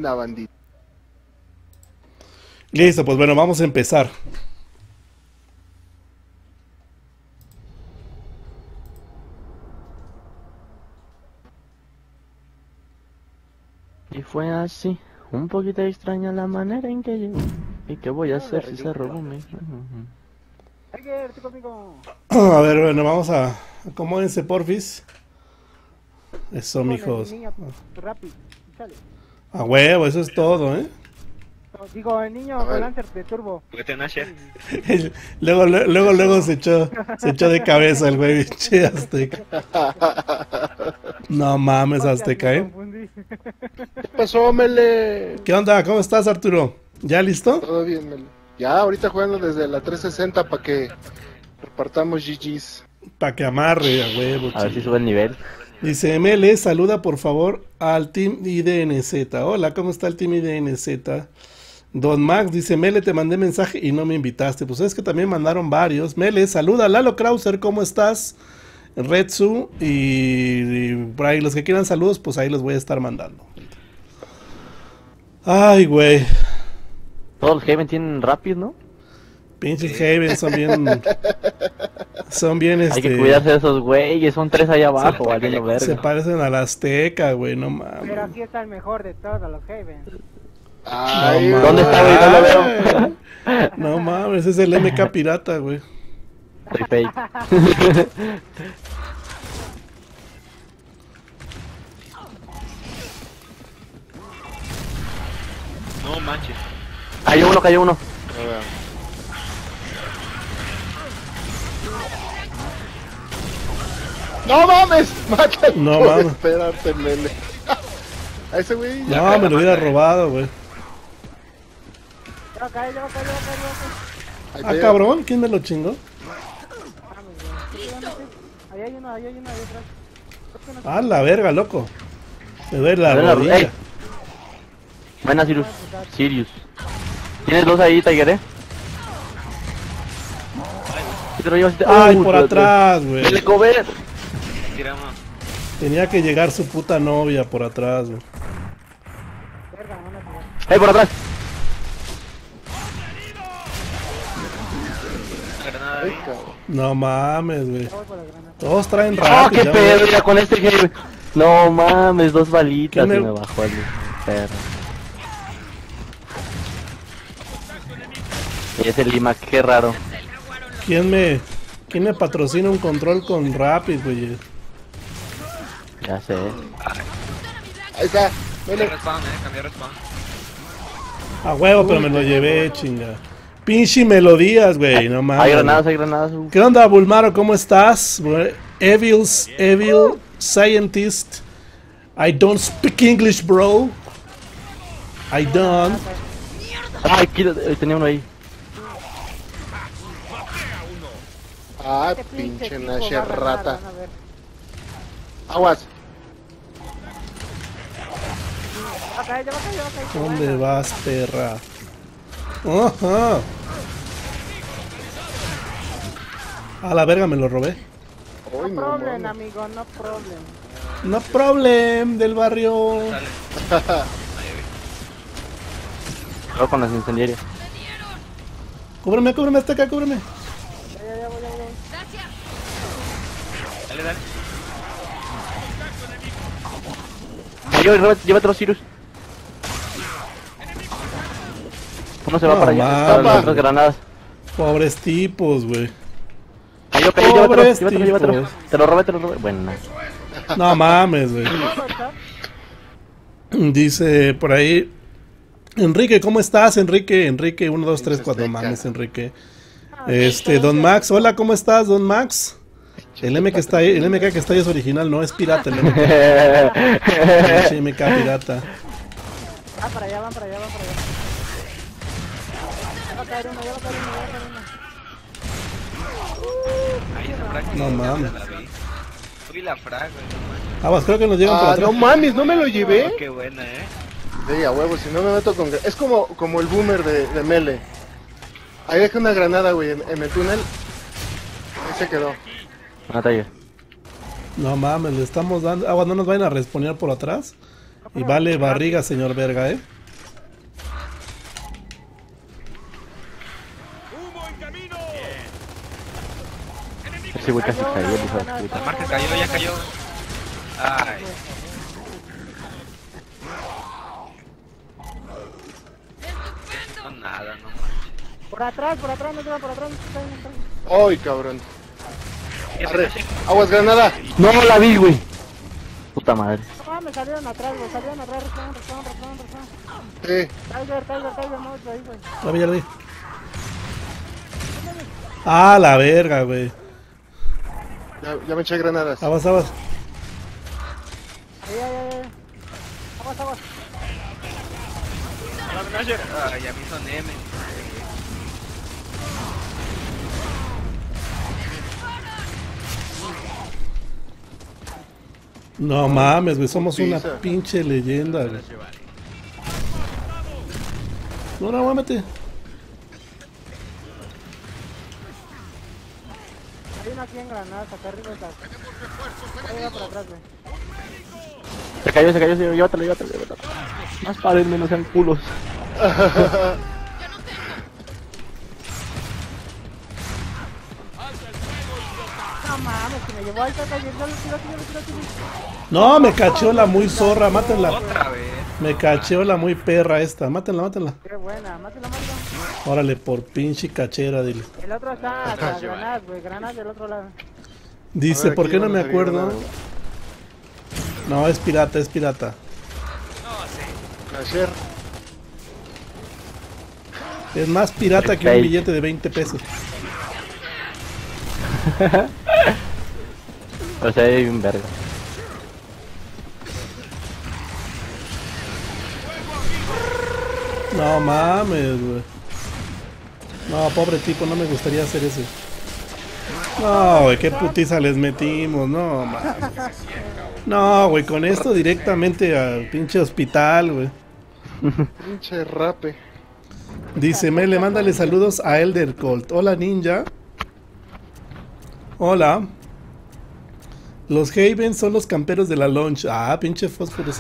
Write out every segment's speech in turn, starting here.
Una bandita. Listo, pues bueno, vamos a empezar. Y fue así, un poquito extraña la manera en que llegó. ¿Y qué voy a hacer si se robó mi? A ver, bueno, vamos a... Acomódense, porfis. Eso, mijos. Rápido, sale. A huevo, eso es todo, ¿eh? Digo, el niño con Lancer de turbo. Luego se echó de cabeza el güey, pinche Azteca. No mames, Azteca, ¿eh? ¿Qué pasó, Mele? ¿Qué onda? ¿Cómo estás, Arturo? ¿Ya listo? Todo bien, Mele. Ya, ahorita jugando desde la 360 para que repartamos GG's. Pa' que amarre, a huevo. A ver si sube el nivel. Dice ML, saluda por favor al Team IDNZ. Hola, ¿cómo está el Team IDNZ? Don Max dice, Mele, te mandé mensaje y no me invitaste. Pues es que también mandaron varios. Mele, saluda. Lalo Krauser, ¿cómo estás? Retsu y por ahí los que quieran saludos, pues ahí los voy a estar mandando. Ay, güey. Todos los Haven tienen Rapid, ¿no? Pinches Haven son bien Hay que cuidarse de esos güeyes, son 3 allá abajo, valiendo verga. Se parecen a la Azteca, güey, no mames. Pero aquí está el mejor de todos los Haven. Ay, no, ¿dónde está, güey? No lo veo. No mames, es el MK pirata, güey. Soy fake. No manches. Cayó uno. ¡No mames! ¡Mátalo! No mames. Espérate, Mele. A ese güey. No, me lo hubiera robado, güey. Ya va a caer. Ahí Ah, te- cabrón, ¿quién me lo chingó? Ahí hay uno, ahí atrás. Ah, la verga, loco. Me duele la Ven la- rodilla. ey. Buena, Sirius. Tienes 2 ahí, Tiger, Si te lo llevas, Ay, por atrás, güey. ¡Dele cover! Tiramos. Tenía que llegar su puta novia por atrás, güey. Verga, van a tirar. Por atrás! Granada Ay, ahí. cabrón. No mames, güey. Voy por la granada. Todos traen ¡Oh, rápido. qué ya, pedo! güey. Mira, con este Haven. No mames, 2 balitas ¿Quién y me- me bajó el perro. Y ese Lima, qué raro. ¿Quién me patrocina un control con Rapid, güey? Ya sé. Ahí está. Cambié Mele. respawn, cambié respawn. A huevo, pero me lo llevé, chinga. Pinche melodías, güey, no mames. Hay granadas. ¿Qué onda, Bulmaro? ¿Cómo estás? Evil Scientist. I don't speak English, bro. I don't. Ay, tenía uno ahí. Ah, Este pinche tipo Nash va a ganar, rata. van a ver. Aguas. Ya va a caer. ¿Dónde Buena. vas, perra? Ajá. A la verga me lo robé. No Ay, no problem, mames. amigo, no problem. No problem del barrio. Luego con las incendiarias. Cúbreme, Azteca, cúbreme. Ya voy. Dale. Llévate los Sirius. Uno se va No, para allá. mames. Para las otras granadas. Pobres tipos, güey. Cayó, Pobres llévatelo. tipos. Te lo robé. Bueno. No mames, güey. Dice por ahí. Enrique, ¿cómo estás, Enrique? Enrique, 1, 2, 3, 4. No mames, Enrique. Don Max, hola, ¿cómo estás, Don Max? El MK que está ahí es original, no es pirata el MK. Pinche MK pirata. Van para allá. Ya va a caer uno. Ahí esa frag. No mames. La vi. Uy, la frag, güey. No manches. Aguas, creo que nos llegan por Ah, atrás. no mames, no me lo llevé. Oh, qué buena, Sí, a huevo, si no me meto con... Es como el boomer de Mele. Ahí dejé una granada, güey, en el túnel. Ahí se quedó. Una Tiger. No mames, le estamos dando. Aguas, no nos vayan a respawnear por atrás. Y vale barriga, señor verga, Ese güey casi cayó, hijo de puta. La marca cayó, ya cayó. Ay. No, nada, no manches. Por atrás, no lleva por atrás. ¡Ay, cabrón! Arre, aguas granada. No la vi, güey. Puta madre. No, me salieron atrás, güey, respawn. Sí. Tiger, no, ahí, güey. Ya lo vi. Ah, la verga, güey. Ya me eché granadas. Aguas. Ahí. Aguas. Ay, ya me hizo Neme. No mames, güey, somos una Putiza. pinche leyenda, güey. No, muévete. Hay una aquí en granadas, acá arriba está. Ahí va por atrás, güey. Se cayó, señor. Llévatelo. Más párenme, no sean culos. No mames, que me llevó ahí, Tiger. Tiro. No, me cacheó la muy zorra, mátenla. Otra vez. Me cacheó la muy perra esta, mátenla. Qué buena, mátela. Órale, por pinche cachera, dile. El otro está hasta granadas, güey, granadas del otro lado. Dice, A ver, ¿por aquí qué no vamos me a ver acuerdo? granada. No, es pirata. Ayer. Es más pirata que un Fake. billete de 20 pesos. O sea, hay un verga. No mames, güey. No, pobre tipo, no me gustaría hacer eso. No, güey, qué putiza les metimos, no mames. No, güey, con esto directamente al pinche hospital, güey. Pinche rape. Dice Mele, mándale saludos a Elder Colt. Hola, ninja. Hola. Los Haven son los camperos de la launch. Ah, pinche fósforo,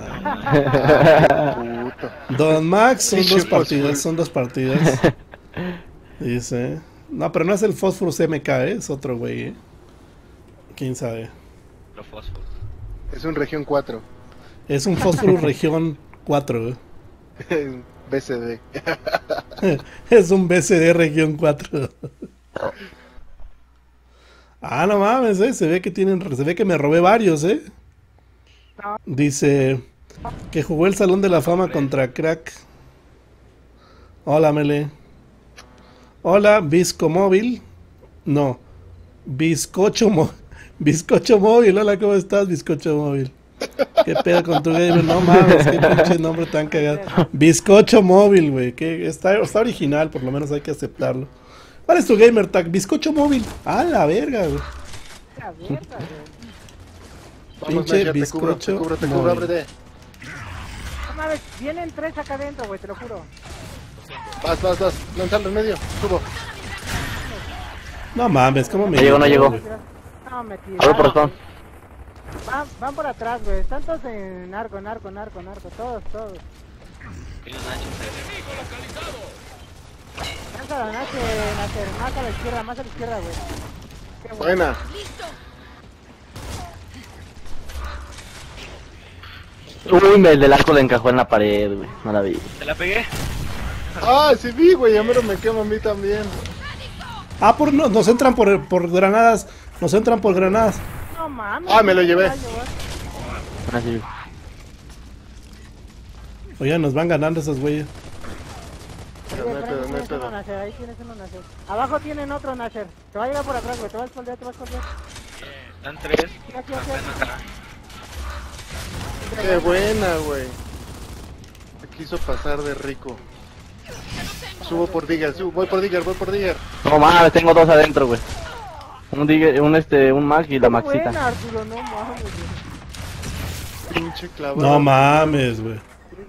Don Max son Pinche dos partidas. Dice. No, pero no es el fósforo MK, es otro güey, ¿Quién sabe? Los fósforos. Es un región 4. Es un fósforo región 4, BCD. Es un BCD región 4. Ah, no mames, se ve que me robé varios, Dice que jugó el Salón de la Fama contra Crack. Hola, Mele. Hola, Visco Móvil. No, Bizcocho Móvil. Hola, ¿cómo estás, Bizcocho Móvil? ¿Qué pedo con tu gamer? No mames, qué pinche nombre tan cagado. Bizcocho Móvil, güey. Que está original, por lo menos hay que aceptarlo. ¿Cuál es tu gamer tag? Bizcocho Móvil. Ah, la verga, güey. Vamos, Pinche Nacher, te cubro, bizcocho te cubro, móvil. ábrete. No mames, vienen 3 acá adentro, güey, te lo juro. Vas. Lanzalo en medio. Subo. No mames, ¿cómo me No llegó. No, me Abro tiraron. por spawn. Van por atrás, güey. Están todos en narco. Todos. Tiene un Nacho, Lanza la Nacher, más a la izquierda, güey. Qué bueno. Buena. Uy, el del arco le encajó en la pared, güey. No la vi. ¿Te la pegué? Ah, sí vi, güey. Ya mero me quema a mí también. Ah, nos entran por granadas. Nos entran por granadas. No mames. Ah, me lo llevé. Así. Oye, nos van ganando esos güeyes. No hay pedo, no hay pedo. Ahí tienes uno Nacher. Abajo tienen otro Nacher. Te va a llegar por atrás, güey. Te va a esconder. Están 3. Aquí. Qué buena, güey. Me quiso pasar de rico. Subo por Digger, voy por Digger. No mames, tengo 2 adentro, güey. Un Mac y la Maxita. Buena, Arturo, no mames, güey. Pinche clavado. No mames, güey.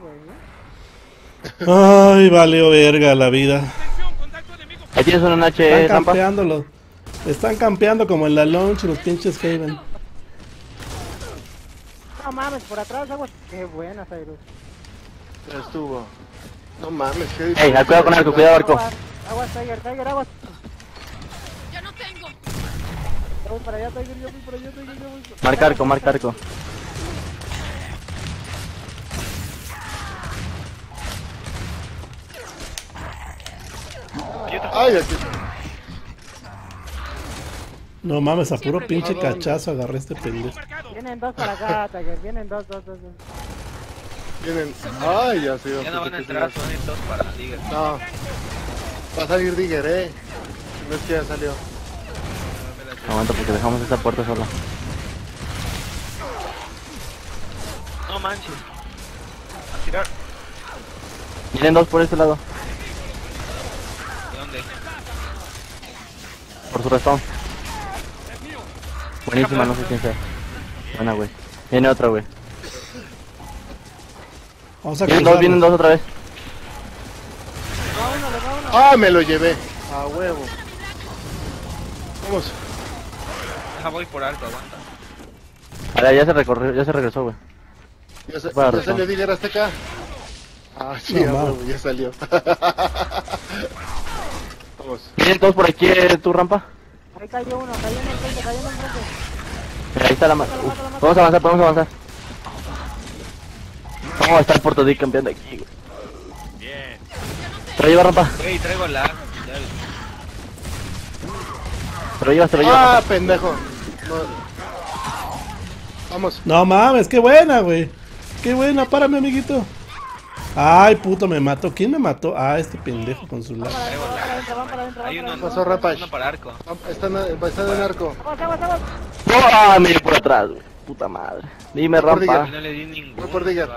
Ay, valió verga la vida. Ahí tienes una H, Están Zampa. campeando Están campeando como en la launch los pinches Haven. No No mames, por atrás, aguas. Qué buena, Cyrus. Ya estuvo. No mames, qué Ey, difícil. cuidado con arco, cuidado arco. Aguas, Tiger, aguas. ¡Ya no tengo! Yo voy para allá, Tiger, yo voy para allá, Tiger, yo voy. Marca arco, marca arco. Ay, aquí. No mames, a puro pinche cachazo agarré este pendejo. Vienen dos para acá, Tiger, vienen dos. Vienen. Ay, ya sé. Ya no van a entrar, son estos para Digger. No. Va a salir Digger, No es que ya salió. Aguanta porque dejamos esta puerta sola. No manches. A tirar. Miren dos por este lado. ¿De dónde? Por su restón. Buenísima, no sé quién sea. Buena, güey. Viene otra, güey. Vamos a Vienen dos otra vez. Ah, me lo llevé. A huevo. Vamos. Deja, voy por arco, aguanta. Vale, ya se recorrió, ya se regresó, güey. Ya, Para ya razón. salió Digger hasta acá. Ah, sí, No, a ma. huevo, ya salió. Vamos. Vienen todos por aquí, tu rampa. Ahí cayó uno, cayó en el frente. Mira, ahí está la mano. Podemos avanzar, podemos avanzar. Vamos a estar Puerto Dick campeando aquí, güey. Te lo lleva rampa. Wey, traigo lag. Te lo llevas, Ah, rampa. pendejo. No. Vamos. No mames, qué buena, güey. Qué buena, párame, amiguito. Ay, puto, me mató. ¿Quién me mató? Ah, este pendejo con su lag. Van para adentro. Hay uno, Pasó Rampage. uno para arco. Está en arco. Aguas. ¡Ah! Me dio por atrás, güey. Puta madre. Dime, Por Y rampa. no le di ningún. Voy por Digger.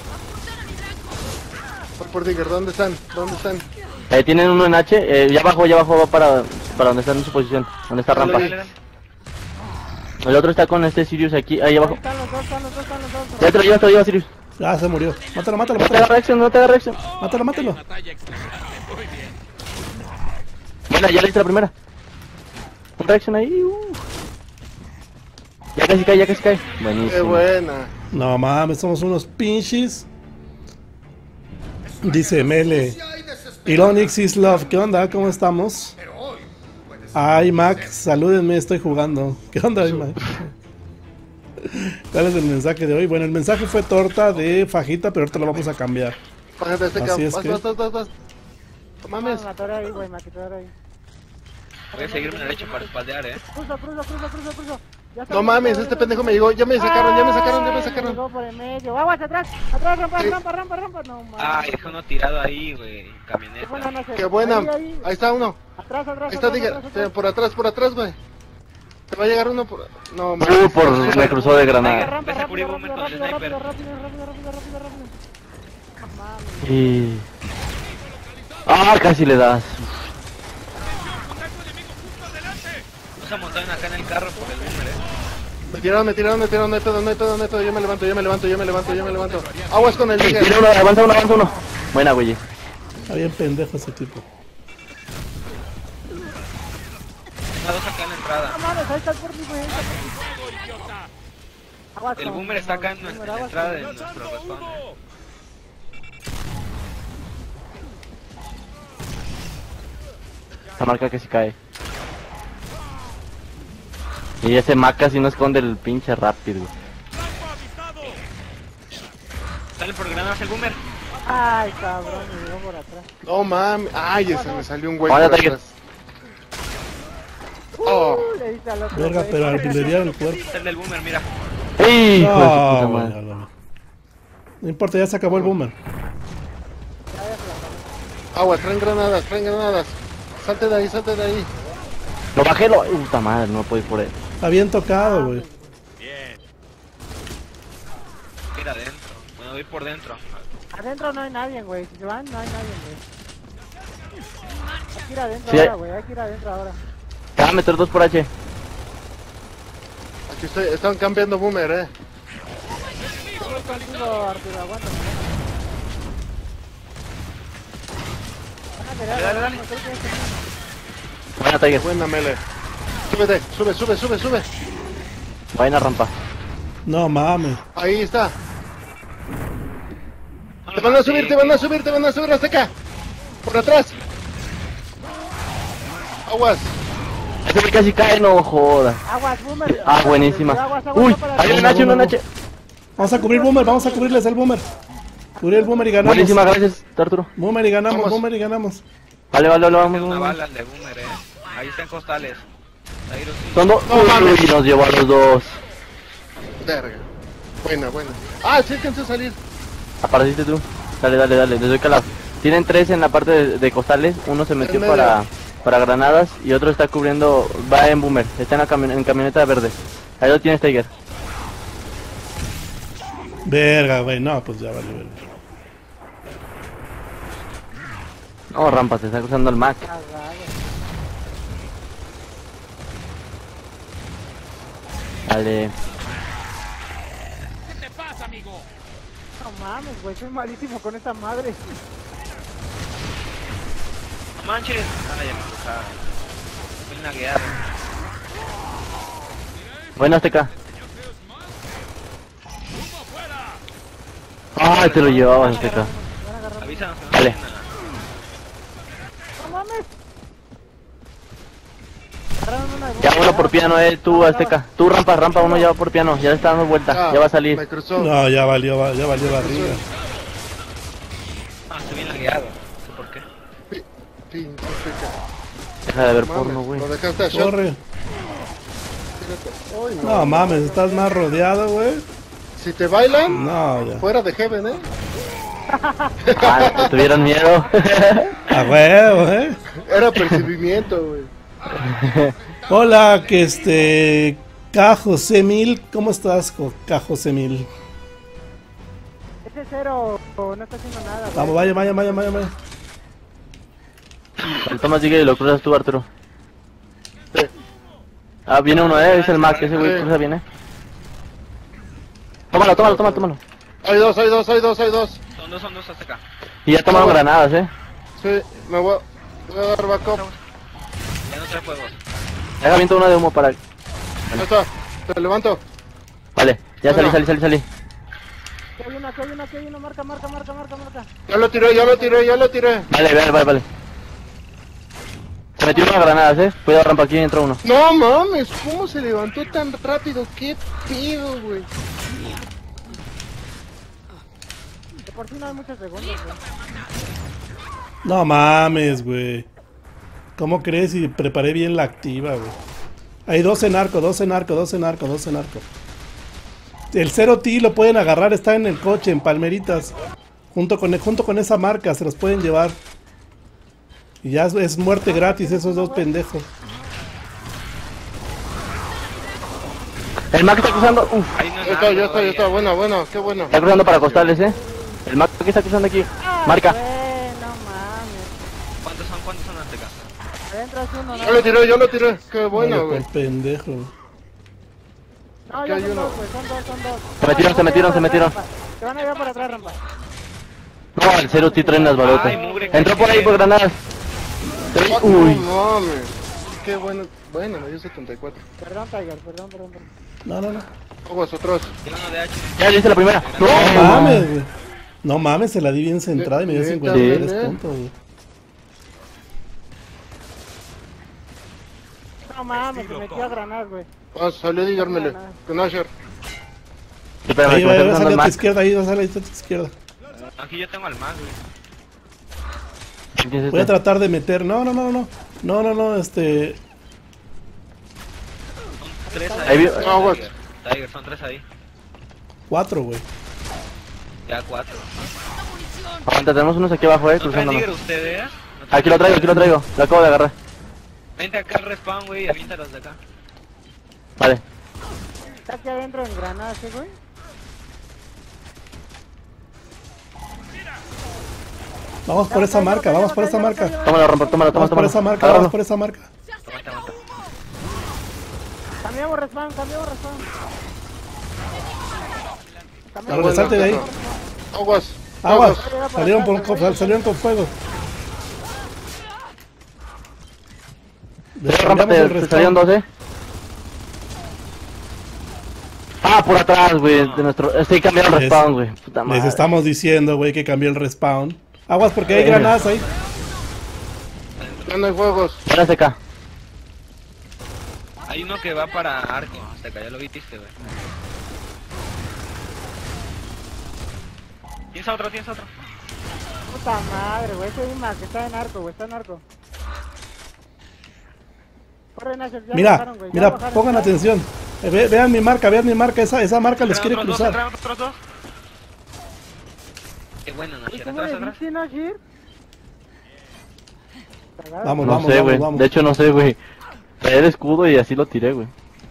Voy por Digger. ¿Dónde están? Tienen uno en H. Ya abajo va para donde están en su posición. Donde está rampa. Dale, dale. El otro está con este Sirius aquí, ahí abajo. Están los dos. Ya te lo llevas, Sirius. Ah, se murió. Mátalo, No te hagas reacción, no te hagas reacción. Mátalo. Bueno, ya le hice la primera. Un reacción ahí. Ya casi cae. Qué Buenísimo. buena. No mames, somos unos pinches. Dice Mele. Ironix is love. ¿Qué onda? ¿Cómo estamos? Ay, Mac, salúdenme, estoy jugando. ¿Qué onda, Mac? ¿Cuál es el mensaje de hoy? Bueno, el mensaje fue torta de fajita, pero ahorita lo vamos a cambiar. Bájate de este Así campo. es que- Vas. No mames. Me atoré ahí, güey, me atoré ahí. Voy a seguirme derecho para espaldear, Cruzo. Ya está, No mames, este pendejo me llegó. Ya me sacaron. Me llegó por el medio. Aguas, atrás, rampa. No mames. Ay, dejé uno tirado ahí, güey. Qué Camioneta. buena, no sé. Qué buena. Ahí. Ahí está uno. Atrás. Ahí está Digger. Por atrás, güey. Te va a llegar uno por... No, Me cruzó de granada. Rampa, Ese rápido. Curibo con el sniper. No mames. Y... Ah, casi le das. No se montaron acá en el carro por el boomer, Me tiraron, no hay pedo. Yo me levanto. Aguas con el Digger. Tira uno, avanza uno. Buena, güey. Está bien pendejo ese tipo. Una dos acá en la entrada. No mames, ahí está el porti, güey. Aguas El con- boomer está acá en boomer, la aguas entrada con- de nuestro respawn. La marca que se cae. Y ese Mac casi no esconde el pinche rápido. Sale por granadas el boomer. Ay, cabrón, me llegó por atrás. No mames. Ay, ese me salió un güey Vaya, por Tiger. atrás. Oh. Le diste al otro, Verga, güey. pero artillería en el cuerpo. Es el del boomer, mira. ¡Hijo de su No, puta güey, madre! no importa, ya se acabó el boomer. Aguas, traen granadas. Salte de ahí. Lo bajé, puta madre, no puedo ir por él. Está bien tocado, güey. Mira adentro. Bueno, voy por dentro. Adentro no hay nadie, güey. Si se van, no hay nadie, güey. Hay que ir adentro Sí. ahora, güey. Hay que ir adentro ahora. Te va a meter 2 por H. Aquí estoy. Están cambiando boomer, Yo voy contigo, Arturo. Aguántame. Van a querer, Dale, dale. creo que este- Buena, Tiger. Buena mele. Súbete. Sube. Buena rampa. No mames. Ahí está. Te van a subir, te van a subir, te van a subir hasta acá. Por atrás. Aguas. Ese me casi cae, no joda. Aguas, boomer. Ah, buenísima. Aguas, Uy, para hay un arriba. Nacho, un Nacho. Vamos a cubrir Boomer, vamos a cubrirles el Boomer. Cubrir el Boomer y ganamos. Buenísima, gracias, Arturo. Boomer y ganamos, Vamos. Boomer y ganamos. Vale, vamos. Una bala al de Boomer, Ahí están costales. Ahí los sí. Son dos. No mames. Uy, nos llevó a los dos. Verga. Buena, buena. Ah, sí alcancé a salir. Apareciste tú. Dale, les doy calado. Tienen 3 en la parte de costales. Uno se metió En medio. para granadas y otro está cubriendo. Va en Boomer. Está en la en camioneta verde. Ahí lo tienes, Tiger. Verga, güey, no, pues ya vale, verga. No, rampa, te está cruzando el Mac. Dale. ¿Qué te pasa, amigo? No mames, güey, soy malísimo con esta madre. No manches. Ah, ya me empujaron. Fui nagueado. Buenas, TK. Ah, te lo llevabas, TK. Avísanos. Dale. No mames. Agarraron una de Ya boomer, uno por piano, tú, Azteca. Tú, rampa, uno ya va por piano. Ya le está dando vuelta. Ah, Ya va a salir. Me cruzó. No, ya valió barriga. Ah, estoy bien nagueado. No sé por qué. Pinche peca. Deja de ver Mames, porno, güey. Lo dejaste a shot. Corre. Ay, No mames, estás más rodeado, güey. Si te bailan, No, ya. fuera de Heaven, Ah, te tuvieron miedo. A huevo, Era percibimiento, güey. Hola, K. José Mil, ¿cómo estás, K. José Mil? Ese cero no está haciendo nada, güey. Vamos, vaya. El Tomás sigue y lo cruzas tú, Arturo. Sí. Ah, viene uno, es el Mac, ese güey cruza bien, Tómalo. Hay dos. Son dos hasta acá. Y ya tomaron granadas, Sí, me voy a dar backup. Ya no trae fuegos. Deja viento uno de humo para... Ahí está, te levanto. Vale, ya Bueno. salí. Aquí hay uno, marca. Ya lo tiré. Vale. Se metió una granada, Cuidado, rampa, aquí entra uno. No mames, ¿cómo se levantó tan rápido? ¿Qué pido, güey? De por sí no hay muchos segundos, güey. No mames, güey. ¿Cómo crees? Y preparé bien la activa, güey. Hay dos en arco. El 0T lo pueden agarrar, está en el coche, en Palmeritas. Junto con esa marca, se los pueden llevar. Y ya es muerte gratis esos dos pendejos. El Mac está cruzando... Uf, Ahí no es Ya nada, está. Bueno, qué bueno. está cruzando para costales, El Mac que está cruzando aquí. Marca. Güey, no mames. ¿Cuántos son hasta acá? Adentro es uno, Yo lo tiré. Qué bueno, Vale, güey. por pendejo. No, Aquí ya hay son uno. dos, güey, son dos. Se metieron. Te van a llevar por atrás, rampa. No, el 0T trae las balotas. Ay, mugre, Entró por ahí por granadas. No Uy. mames. Qué bueno. Bueno, me dio 74. Perdón, Tiger, perdón. No. Aguas otros. Tiene uno de H. Ya le hice la primera. No mames, güey. No mames, se la di bien centrada y me dio Sí, 53 también, puntos, güey. No mames, se metió a granadas, güey. Salió a digármele. Con Asher. Espérame, Ahí que me está va a cruzando salir el a tu Mac. izquierda, ahí va a salir a tu izquierda. Aquí yo tengo al más, güey. ¿Quién es Voy a este? tratar de meter. No, Son tres ahí. Ahí vi- Tiger. No, what? Tiger, son tres ahí. 4, güey. Ya 4. Aguanta, tenemos unos aquí abajo, ¿No traen cruzándonos. Tiger ustedes? Aquí lo traigo. Lo acabo de agarrar. Vente acá al respawn, güey, y aviéntalos de acá. Vale. Está aquí adentro en granadas, güey. Vamos por esa marca. Tómalo, rompo, tómalo. Vamos por esa marca. Agárralo. Aguanta. Cambiamos respawn. Ahora, salte de ahí. Aguas. Aguas. Salieron con fuego. Les cambiamos el Rámpate, te salieron respawn. dos, Ah, por atrás, güey, de nuestro... Estoy cambiando el respawn, güey. Puta madre. Les estamos diciendo, güey, que cambió el respawn. Aguas porque hay granadas ahí. Ya no hay juegos. Ahora se acá. Hay uno que va para Arco, hasta acá, ya lo viste, güey. Tienes a otro, tienes a otro. Puta madre, güey, ese Ima que está en arco, güey, está en arco. Corre, Nasher, ya Mira, bajaron, güey, ya mira, bajaron, pongan ya. atención. Vean mi marca, esa marca les quiere Otros dos, cruzar. entraron otros dos. Qué bueno, ¿Y Nasher, cómo atrás, le atrás. diste, Nasher? Cagado. Vamos, No vamos, sé, vamos, güey. vamos. De hecho, no sé, güey. Traía el escudo y así lo tiré, güey.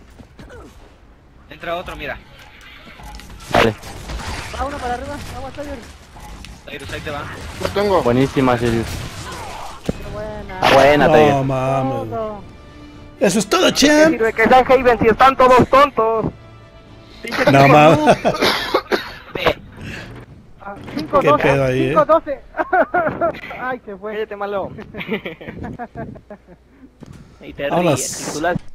Entra otro, mira. Vale. Va uno para arriba, agua, Tiger. Tyrus, ahí te va. Lo tengo. Buenísima, Sirius. Qué buena. Está buena, No Tiger. mames. Todo. Eso es todo, champ. Sirve que sean Haven si están todos tontos. No mames. Ve. 5, Qué 12, pedo ahí, 5, 12. Ay, se fue. Cállate, malo. Y te Vámonos. ríes. Y tú las